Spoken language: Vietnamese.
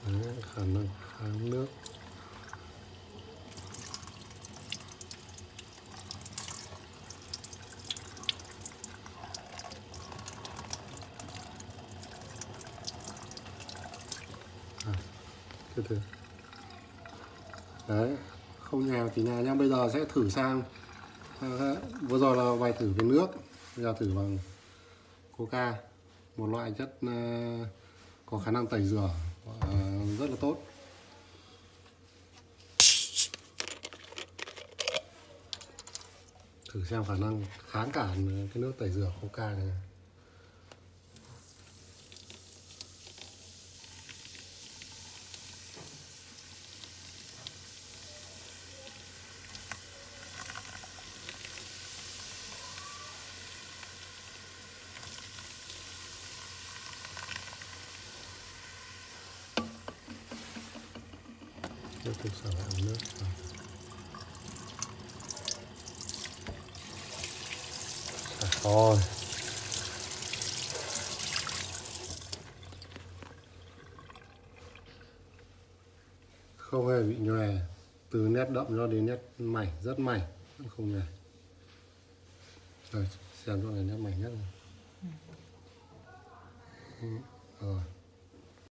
Đấy, khả năng kháng nước. Từ từ. Đấy, không nhào tí nào nhá. Bây giờ sẽ thử sang vừa rồi là bài thử với nước, bây giờ thử bằng Coca, một loại chất có khả năng tẩy rửa rất là tốt. Thử xem khả năng kháng cản cái nước tẩy rửa Coca này. Tiếp tục xả lại nước. Rồi. Không hề bị nhòe, từ nét đậm cho đến nét mảnh, rất mảnh, không nhòe. Rồi, xem cho này nét mảnh nhất này. Rồi.